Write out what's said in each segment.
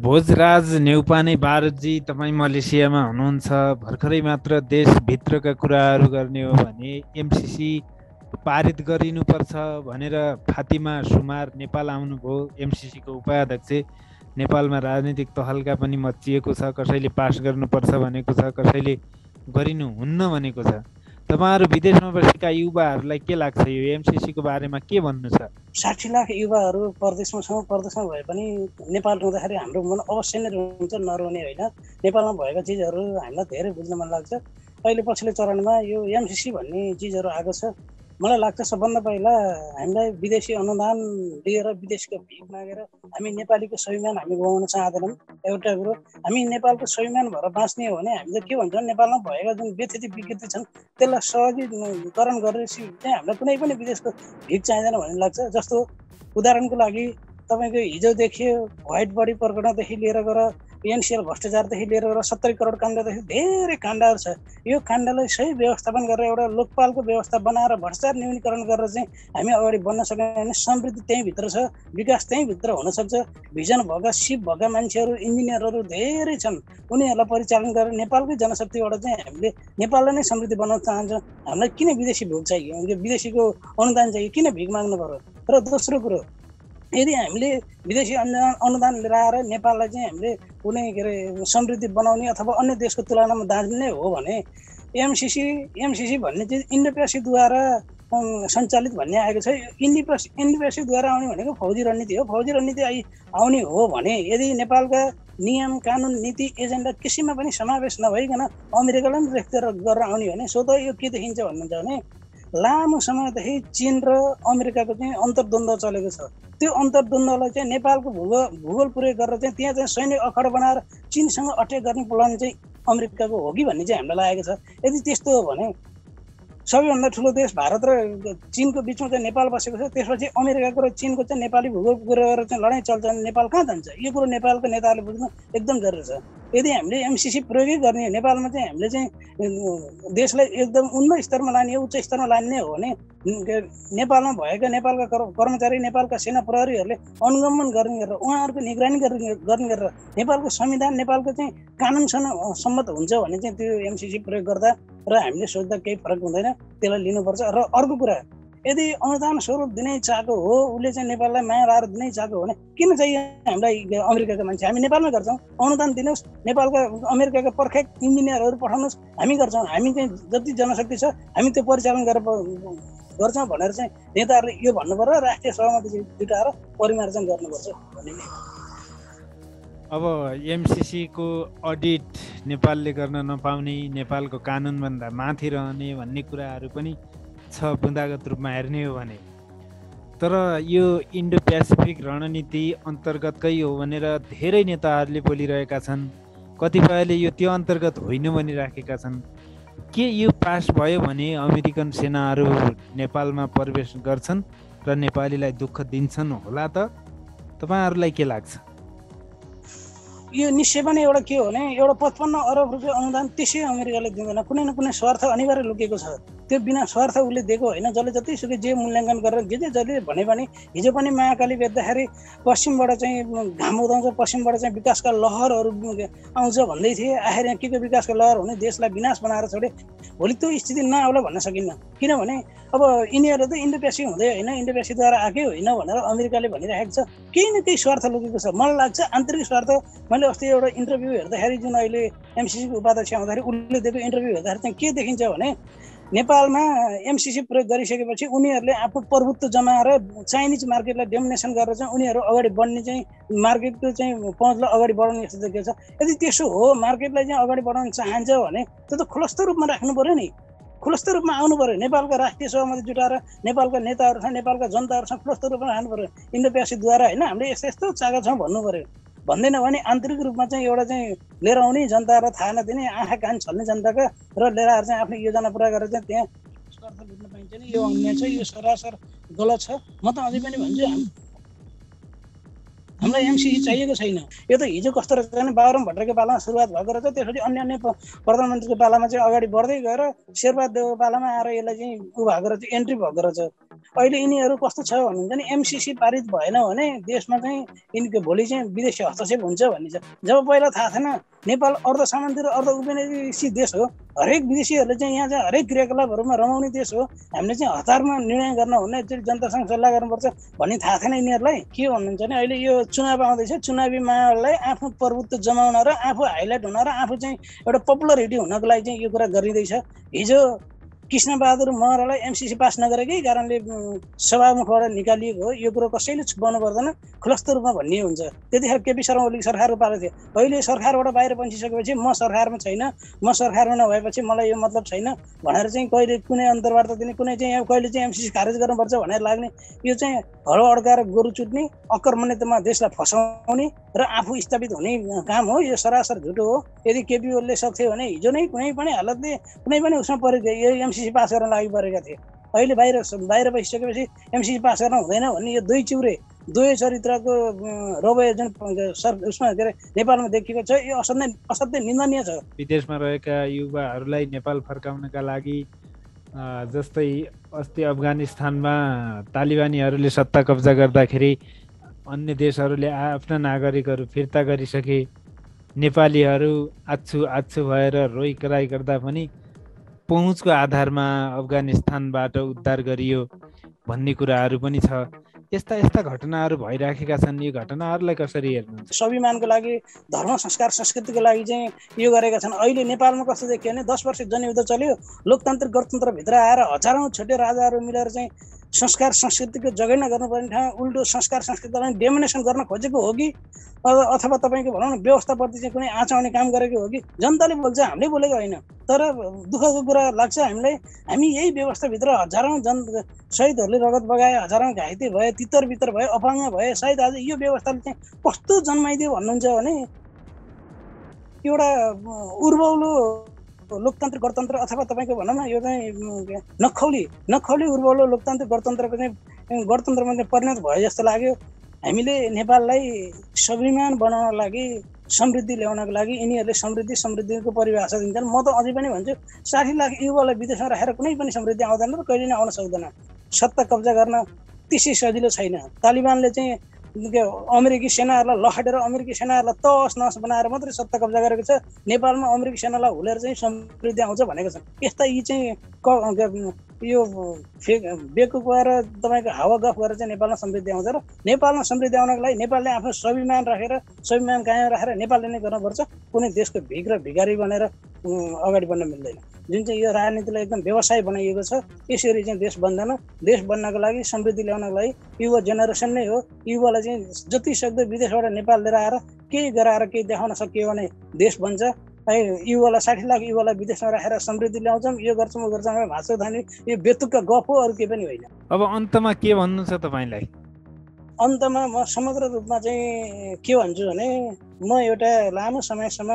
भोजराज नेउपाने भारतजी, तपाईँ मलेसियामा हुनुहुन्छ। भर्खरै मात्र देशभित्रका कुराहरू गर्ने हो भने एमसिसी पारित गरिनुपर्छ भनेर फातिमा सुमार नेपाल आउनुभयो। एमसिसीको उपाध्यक्ष। नेपालमा राजनीतिक तहल्का पनि मचिएको छ, कसैले पास गर्नुपर्छ भनेको छ, कसैले गरिनुहुन्न भनेको छ। तपाईँहरू विदेशमा बसेका युवाहरूलाई के लाग्छ, यो एमसिसीको बारेमा के भन्नु छ? 60 लाख युवाहरू परदेशमा छौँ। परदेशमा भए पनि नेपाल रहँदाखेरि हाम्रो मन अवश्य नै रहन्छ, नरहने होइन। नेपालमा भएका चिजहरू हामीलाई धेरै बुझ्न मन लाग्छ। अहिले पछिल्लो चरणमा यो एमसिसी भन्ने चिजहरू आएको छ। मलाई लाग्छ सबभन्दा पहिला हामीलाई विदेशी अनुदान लिएर विदेशको भिख मागेर हामी नेपालीको स्वाभिमान हामी गुमाउन चाहँदैनौँ। एउटा कुरो, हामी नेपालको स्वाभिमान भएर बाँच्ने हो भने हामीले के भन्छौँ, नेपालमा भएका जुन व्यथित विकृति छन् त्यसलाई सहजीकरण गरेपछि चाहिँ हामीलाई कुनै पनि विदेशको भिख चाहिँदैन भन्ने लाग्छ। जस्तो उदाहरणको लागि तपाईँको हिजो देखियो व्हाइट बडी प्रकरणदेखि लिएर गएर एनसिएल भ्रष्टाचारदेखि लिएर गएर 70 करोड काण्डदेखि धेरै काण्डहरू छ। यो काण्डलाई सही व्यवस्थापन गरेर एउटा लोकपालको व्यवस्था बनाएर भ्रष्टाचार न्यूनीकरण गरेर चाहिँ हामी अगाडि बढ्न सक्यौँ भने समृद्धि त्यहीँभित्र छ, विकास त्यहीँभित्र हुनसक्छ। भिजन भएका सिप भएका मान्छेहरू, इन्जिनियरहरू धेरै छन्। उनीहरूलाई परिचालन गरेर नेपालकै जनशक्तिबाट चाहिँ हामीले नेपाललाई नै समृद्धि बनाउन चाहन्छौँ। हामीलाई किन विदेशी भोग चाहियो, विदेशीको अनुदान चाहियो, किन भिख माग्नु पर्यो? र दोस्रो कुरो, यदि हामीले विदेशी अनुदान लिएर आएर नेपाललाई चाहिँ हामीले कुनै के अरे समृद्धि बनाउने अथवा अन्य देशको तुलनामा दाँच्ने हो भने एमसिसी भन्ने चिज इन्डो पेसिफिकद्वारा सञ्चालित भन्ने आएको छ। इन्डो पेसिफिकद्वारा आउने भनेको फौजी रणनीति हो। फौजी रणनीति आउने हो भने यदि नेपालका नियम कानुन नीति एजेन्डा किसिममा पनि समावेश नभइकन अमेरिकालाई पनि रेफर गरेर आउने भने स्वतः यो के देखिन्छ भन्नुहुन्छ भने लामो समयदेखि चीन र अमेरिकाको चाहिँ अन्तर्द्वन्द्व चलेको छ। त्यो अन्तर्द्वन्द्वलाई चाहिँ नेपालको भूगोल प्रयोग गरेर चाहिँ त्यहाँ चाहिँ सैन्य अखाडा बनाएर चीनसँग अट्याक गर्ने प्लान चाहिँ अमेरिकाको हो कि भन्ने चाहिँ हामीलाई लागेको छ। यदि त्यस्तो हो भने सबैभन्दा ठुलो देश भारत र चीनको बिचमा चाहिँ नेपाल बसेको छ। त्यसपछि अमेरिकाको र चीनको चाहिँ नेपाली भूगोल गरेर चाहिँ लडाइँ चल्छ भने नेपाल कहाँ जान्छ? यो कुरो नेपालको नेताहरूले बुझ्नु एकदम जरुरी छ। यदि हामीले एमसिसी प्रयोगै गर्ने नेपालमा चाहिँ हामीले चाहिँ देशलाई एकदम उन्नत स्तरमा लाने, उच्च स्तरमा लाने हो भने नेपालमा भएका नेपालका कर्मचारी, नेपालका सेना प्रहरीहरूले अनुगमन गर्ने गरेर उहाँहरूको निगरानी गर्ने गरेर नेपालको संविधान, नेपालको चाहिँ कानुनसँग सम्मत हुन्छ भने चाहिँ त्यो एमसिसी प्रयोग गर्दा र हामीले सोच्दा केही फरक हुँदैन, त्यसलाई लिनुपर्छ। र अर्को कुरा, यदि अनुदान स्वरूप दिनै चाहेको हो, उसले चाहिँ नेपाललाई माया लाएर दिनै चाहेको हो भने किन चाहिँ हामीलाई अमेरिकाका मान्छे, हामी नेपालमै गर्छौँ। अनुदान दिनुहोस्, नेपालका अमेरिकाका पर्फेक्ट इन्जिनियरहरू पठाउनुहोस्, हामी गर्छौँ। हामी चाहिँ जति जनशक्ति छ हामी त्यो परिचालन गरेर गर्छौँ भनेर चाहिँ नेताहरूले यो भन्नु पर्यो। राष्ट्रिय सहमति जुटाएर परिमार्जन गर्नुपर्छ भन्ने। अब एमसिसीको अडिट नेपालले गर्न नपाउने, नेपालको कानुनभन्दा माथि रहने भन्ने कुराहरू पनि छ बुँदागत रूपमा हेर्ने हो भने। तर यो इन्डो पेसिफिक रणनीति अन्तर्गतकै हो भनेर धेरै नेताहरूले बोलिरहेका छन्। कतिपयले यो त्यो अन्तर्गत होइन भनिराखेका छन्। के यो पास भयो भने अमेरिकन सेनाहरू नेपालमा प्रवेश गर्छन् र नेपालीलाई दुःख दिन्छन् होला त? तपाईँहरूलाई के लाग्छ? यो निश्चय पनि एउटा के हो भने एउटा 55 अरब रुपियाँ अनुदान त्यसै अमेरिकाले दिँदैन। कुनै न कुनै स्वार्थ अनिवार्य लुकेको छ। त्यो बिना स्वार्थ उसले दिएको होइन। जसले जतिसुकै जे मूल्याङ्कन गरेर जसले भने पनि हिजो पनि महाकाली बेच्दाखेरि पश्चिमबाट चाहिँ घाम उदाउँछ, पश्चिमबाट चाहिँ विकासका लहरहरू आउँछ भन्दै थिए। आखिर यहाँ के विकासका लहर हुने, देशलाई विनाश बनाएर छोडे। भोलि त्यो स्थिति नआउला भन्न सकिन्न। किनभने अब यिनीहरू त इन्डो पेसिफिक हुँदै होइन, इन्डो पेसिफिकद्वारा आएकै होइन भनेर अमेरिकाले भनिरहेको छ। केही न केही स्वार्थ लुकेको छ। मलाई लाग्छ आन्तरिक स्वार्थ। मैले अस्ति एउटा इन्टरभ्यू हेर्दाखेरि जुन अहिले एमसिसीको उपाध्यक्ष आउँदाखेरि उसले दिएको इन्टरभ्यू हेर्दाखेरि चाहिँ के देखिन्छ भने नेपालमा एमसिसी प्रयोग गरिसकेपछि उनीहरूले आफ्नो प्रभुत्व जमाएर चाइनिज मार्केटलाई डोमिनेसन गरेर चाहिँ उनीहरू अगाडि बढ्ने चाहिँ मार्केटको चाहिँ पहुँचलाई अगाडि बढाउने जस्तो देखिएको छ। यदि त्यसो हो, मार्केटलाई चाहिँ अगाडि बढाउन चाहन्छ भने त्यो त खुलस्त रूपमा राख्नु पर्यो नि। खुलस्त रूपमा आउनु पर्यो। नेपालका राष्ट्रिय सहमति जुटाएर नेपालका नेताहरूसँग, नेपालका जनताहरूसँग खुलस्त रूपमा राख्नु पर्यो। इन्डो पेसिफिकद्वारा होइन हामीले यस्तो यस्तो चाहेका छौँ भन्नु पर्यो। भन्दैन भने आन्तरिक रूपमा चाहिँ एउटा चाहिँ लिएर आउने, जनतालाई थाहा नदिने, आँखा कान छल्ने जनताका र लिएर आएर चाहिँ आफ्नो योजना पुरा गरेर चाहिँ त्यहाँ स्वार्थ लुट्न पाइन्छ नि। यो अन्याय छ, यो सरासर गलत छ। म त अझै पनि भन्छु हामीलाई एमसिसी चाहिएको छैन। यो त हिजो कस्तो रहेछ भने बाबुराम भट्टराईको पालामा सुरुवात भएको रहेछ, त्यसपछि अन्य प्रधानमन्त्रीको पालामा चाहिँ अगाडि बढ्दै गएर शेरबहादुरको पालामा आएर यसलाई चाहिँ उ भएको रहेछ, एन्ट्री भएको रहेछ। अहिले यिनीहरू कस्तो छ भन्नुहुन्छ भने एमसिसी पारित भएन भने देशमा चाहिँ यिनीको भोलि चाहिँ विदेशी हस्तक्षेप हुन्छ भन्ने छ। जब पहिला थाहा थिएन नेपाल अर्ध सामन्ती र अर्ध उपनिवेशिक देश हो, हरेक विदेशीहरूले चाहिँ यहाँ चाहिँ हरेक क्रियाकलापहरूमा रमाउने देश हो, हामीले चाहिँ हतारमा निर्णय गर्न हुन्न, एकचोटि जनतासँग सल्लाह गर्नुपर्छ भन्ने थाहा थिएन यिनीहरूलाई। के भन्नुहुन्छ भने अहिले यो चुनाव आउँदैछ, चुनावी माहौललाई आफ्नो प्रभुत्व जमाउन र आफू हाइलाइट हुन र आफू चाहिँ एउटा पपुलरिटी हुनको लागि चाहिँ यो कुरा गरिँदैछ। हिजो कृष्णबहादुर महरालाई एमसिसी पास नगरेकै कारणले सभामुखबाट निकालिएको हो, यो कुरो कसैले छुपाउनु पर्दैन, खुलस्त रूपमा भन्ने हुन्छ। त्यतिखेर केपी शर्मा ओलीको सरकारको पालो थियो, अहिले सरकारबाट बाहिर पन्छिसकेपछि म सरकारमा छैन, म सरकारमा नभएपछि मलाई यो मतलब छैन भनेर चाहिँ कहिले कुनै अन्तर्वार्ता दिने, कुनै चाहिँ कहिले चाहिँ एमसिसी खारेज गर्नुपर्छ भनेर लाग्ने, यो चाहिँ हलो अड्काएर गोरु चुट्ने, अकर्मण्यतामा देशलाई फसाउने र आफू स्थापित हुने काम हो। यो सरासर झुटो हो। यदि केपी ओलीले सक्थ्यो भने हिजो नै कुनै पनि हालतले कुनै पनि उसमा परेको यो एमसिसी पास गर्न लागि परेका थिए। अहिले बाहिर बसिसकेपछि एमसिसी पास गर्न हुँदैन भन्ने यो दुई चरित्रको रवैया जुन उसमा के अरे नेपालमा देखिएको छ, यो असाध्यै निन्दनीय छ। विदेशमा रहेका युवाहरूलाई नेपाल फर्काउनका लागि जस्तै अस्ति अफगानिस्तानमा तालिबानीहरूले सत्ता कब्जा गर्दाखेरि अन्य देशहरूले आफ्ना नागरिकहरू फिर्ता गरिसके, नेपालीहरू आछु भएर रोइ कराई गर्दा पनि पहुँचको आधारमा अफगानिस्तानबाट उद्धार गरियो भन्ने कुराहरू पनि छ। यस्ता घटनाहरू भइराखेका छन्। यो घटनाहरूलाई कसरी हेर्नुहुन्छ? स्वाभिमानको लागि, धर्म संस्कार संस्कृतिको लागि चाहिँ यो गरेका छन्। अहिले नेपालमा कस्तो देखियो भने 10 वर्ष जनयुद्ध चल्यो, लोकतान्त्रिक गणतन्त्रभित्र आएर हजारौँ छोटे राजाहरू मिलेर चाहिँ संस्कार संस्कृतिको जगेर्ना गर्नुपर्ने ठाउँमा उल्टो संस्कार संस्कृतिलाई डेमिनेसन गर्न खोजेको हो कि अथवा तपाईँको भनौँ न व्यवस्थाप्रति चाहिँ कुनै आँच आउने काम गरेको हो कि? जनताले बोल्छ, हामीले बोलेको होइन। तर दुःखको कुरा लाग्छ हामीलाई, हामी यही व्यवस्थाभित्र हजारौँ शहीदहरूले रगत बगाए, हजारौँ घाइते भए, तितर बितर भए, अपाङ्ग भए। सायद आज यो व्यवस्थाले चाहिँ कस्तो जन्माइदियो भन्नुहुन्छ भने एउटा उर्वौलो लोकतान्त्रिक गणतन्त्र अथवा तपाईँको भनौँ न यो चाहिँ नखौली उर्वौलो लोकतान्त्रिक गणतन्त्रको चाहिँ गणतन्त्रमा चाहिँ परिणत भयो जस्तो लाग्यो। हामीले नेपाललाई स्वाभिमान बनाउनको लागि, समृद्धि ल्याउनको लागि यिनीहरूले समृद्धिको परिभाषा दिन्छन्। म त अझै पनि भन्छु 60 लाख युवालाई विदेशमा राखेर कुनै पनि समृद्धि आउँदैन र कहिले नै आउन सक्दैन। सत्ता कब्जा गर्न त्यसै सजिलो छैन। तालिबानले चाहिँ अमेरिकी सेनाहरूलाई लखेटेर अमेरिकी सेनाहरूलाई तहस नहस बनाएर मात्रै सत्ता कब्जा गरेको छ। नेपालमा अमेरिकी सेनालाई हुलेर चाहिँ समृद्धि आउँछ भनेको छ। यस्ता यी चाहिँ यो बेकुफ भएर तपाईँको हावा गफ गरेर चाहिँ नेपालमा समृद्धि आउँछ र नेपालमा समृद्धि आउनको लागि नेपालले आफ्नो स्वाभिमान कायम राखेर नेपालले नै गर्नुपर्छ। कुनै देशको भिख र भिखारी बनेर अगाडि बढ्न मिल्दैन। जुन चाहिँ यो राजनीतिलाई एकदम व्यवसाय बनाइएको छ, यसरी चाहिँ देश बन्दैन। देश बन्नको लागि, समृद्धि ल्याउनको लागि युवा जेनेरेसन नै हो। युवालाई चाहिँ जति सक्दो विदेशबाट नेपाल लिएर आएर केही गराएर केही देखाउन सकियो भने देश बन्छ। युवालाई 60 लाख युवालाई विदेशमा राखेर समृद्धि ल्याउँछौँ, यो गर्छौँ भाषा धाने, यो बेतुकका गफ हो, अरू केही पनि होइन। अब अन्तमा के भन्नु छ तपाईँलाई? अन्तमा म समग्र रूपमा चाहिँ के भन्छु भने म एउटा लामो समयसम्म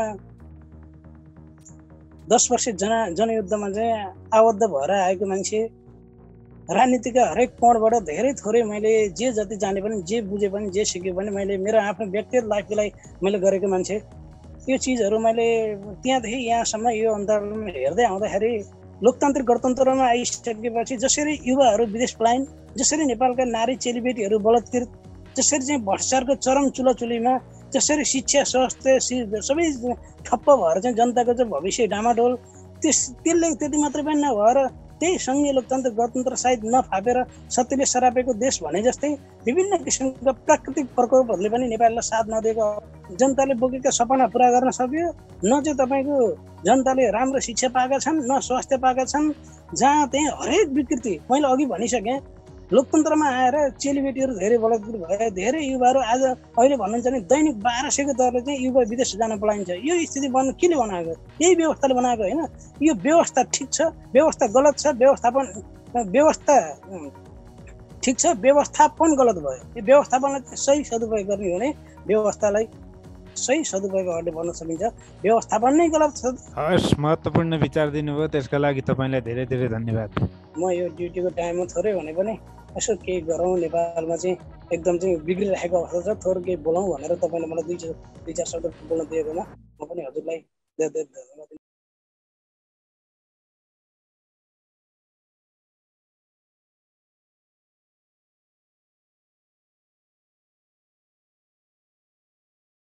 10 वर्ष जनयुद्धमा चाहिँ आबद्ध भएर आएको मान्छे, राजनीतिका हरेक कोणबाट धेरै थोरै मैले जे जति जाने पनि, जे बुझे पनि, जे सिके पनि मैले मेरो आफ्नो व्यक्तिगत लाइफको लागि मैले गरेको मान्छे। यो चिजहरू मैले त्यहाँदेखि यहाँसम्म यो अन्तरालमा हेर्दै आउँदाखेरि लोकतान्त्रिक गणतन्त्रमा आइसकेपछि जसरी युवाहरू विदेश पलायन, जसरी नेपालका नारी चेलीबेटीहरू बलात्कृत, जसरी चाहिँ भ्रष्टाचारको चरम चुलाचुलीमा, जसरी शिक्षा स्वास्थ्य सबै ठप्प भएर चाहिँ जनताको चाहिँ भविष्य डामाडोल, त्यसले त्यति मात्रै पनि नभएर त्यही सङ्घीय लोकतान्त्रिक गणतन्त्र सायद नफापेर सत्यले सरापेको देश भने जस्तै विभिन्न किसिमका प्राकृतिक प्रकोपहरूले पनि नेपाललाई साथ नदिएको, जनताले बोकेका सपना पुरा गर्न सक्यो न चाहिँ तपाईँको जनताले राम्रो शिक्षा पाएका छन्, न स्वास्थ्य पाएका छन्। जहाँ त्यही हरेक विकृति मैले अघि भनिसकेँ। लोकतन्त्रमा आएर चेलीबेटीहरू धेरै बलात्कृत भए, धेरै युवाहरू आज अहिले भन्नुहुन्छ भने दैनिक 1200को दरले चाहिँ युवा विदेश जान पलाइन्छ। यो स्थिति बन्नु केले बनाएको? यही व्यवस्थाले बनाएको होइन। यो व्यवस्था ठिक छ, व्यवस्था गलत छ, व्यवस्था ठिक छ, व्यवस्थापन गलत भयो। यो व्यवस्थापनलाई सही सदुपयोग गर्ने हो भने व्यवस्थालाई सही सदुपयोग गर्ने बन्न सकिन्छ। व्यवस्थापन नै गलत छ। हस्, महत्त्वपूर्ण विचार दिनुभयो, त्यसका लागि तपाईँलाई धेरै धेरै धन्यवाद। म यो ड्युटीको टाइममा थोरै भने पनि यसो केही गरौँ, नेपालमा चाहिँ एकदम चाहिँ बिग्रिरहेको अवस्था छ। थोर केही बोलाउँ भनेर तपाईँले मलाई दुई चार शब्द बोल्न दिएकोमा म पनि हजुरलाई धेरै धेरै धन्यवाद दिन